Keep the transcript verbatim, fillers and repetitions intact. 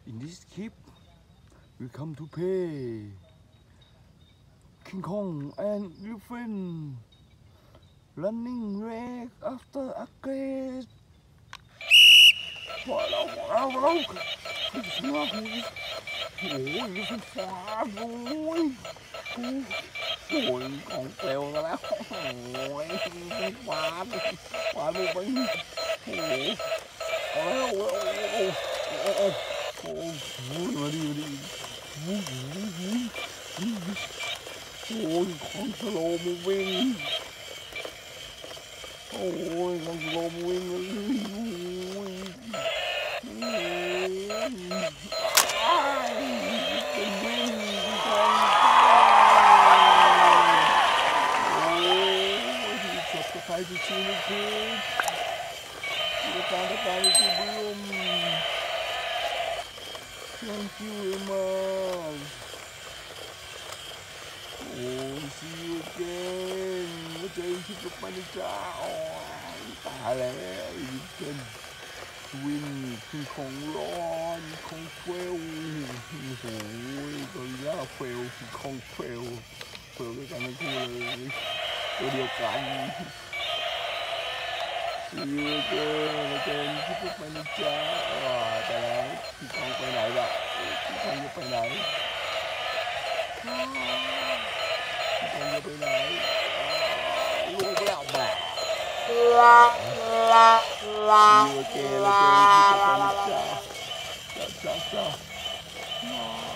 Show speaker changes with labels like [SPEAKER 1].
[SPEAKER 1] In this clip, we come to play Kingkong and elephant running race after a crate. พอแล้วพอแล้วพอแล้วโอ้โหโอ้ยมันฟ้าโอ้ยโอ้ยของเปลวกันแล้วโอ้ยฟ้าฟ้าลงไปโอ้โหโอ้โหโอ้โหโอ้โหมาดีมาดีโอ้โหโอ้ยของสโลว์มูวิ่งโอ้ยของสโลว์มูวิ่งเลยโอ้ยเป็นวิ่งกันโอ้ยที่จบสไปที่ชีวิตคือที่การที่การที่บูม Thank you very much. Oh, see you again. มาเจอที่กับมันจ้าอ๋อตายแล้วยิ่งเป็นวิ่งขึ้นของร้อนของเฟลโอ้โหตัวล่าเฟลของเฟลเฟลด้วยกันทั้งคู่เลยตัวเดียวกัน See you again มาเจอที่กับมันจ้าอ๋อแต่แล้วพี่คองไปไหนล่ะพี่คองจะไปไหนพี่คองจะไปไหนลูกแล้วแบกSee you again มาเจอที่กับมันจ้าจ้าจ้าจ้า